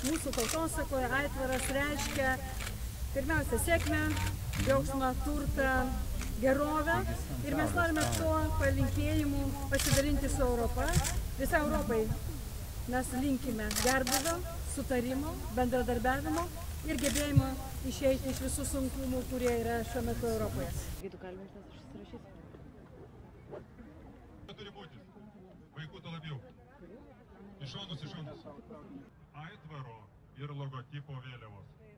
mūsų tautosakoje aitvaras reiškia pirmiausia sėkmę, džiaugsmą, turtą, gerovę. Ir mes norime tuo palinkėjimu pasidalinti su Europa. Visai Europai mes linkime gerbūvio, sutarimo, bendradarbiavimo ir gebėjimo išeiti iš visų sunkumų, kurie yra šiuo metu Europoje. Turi būti. Vaikų to labiau. Iš šonus. Aitvaro ir logotipo vėliavos.